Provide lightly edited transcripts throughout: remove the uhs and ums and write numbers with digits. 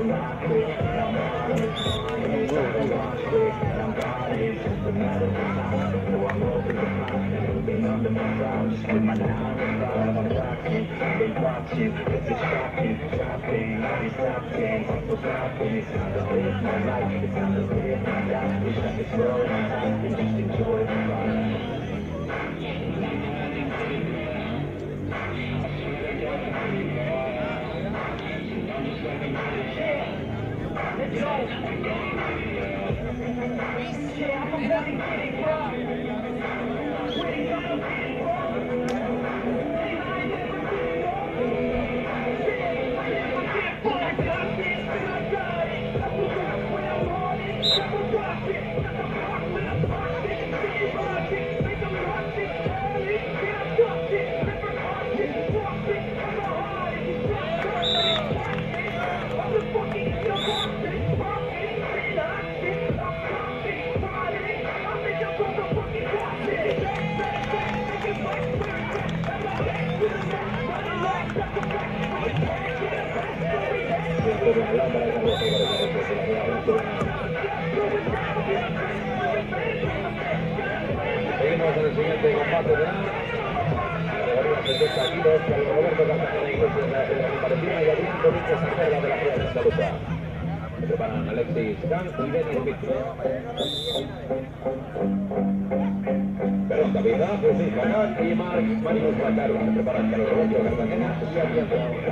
Seguimos en el siguiente combate de categoría 70 kilos, que Roberto Campeonatos de la Palestina y Adrián Domínguez Sanjera de la Playa de esta lucha. Se preparan Alexis Khan y Denis Smith. Perdón, capitán, Luis Canal y Marius Guacarro. Se preparan Carlos Roberto Cartagena y Adrián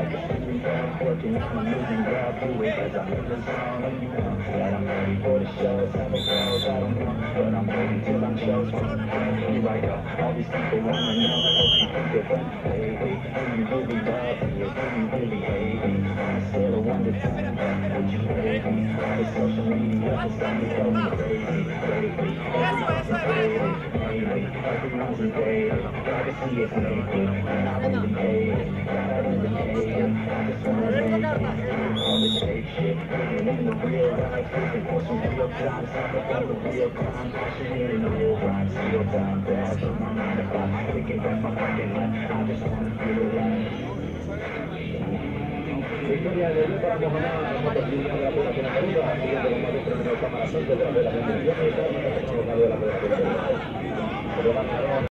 Victoria de Lucha para Mohammad, motociclista de la población andaluza, siguiente combate terminó el cámara de la Federación de la Federación.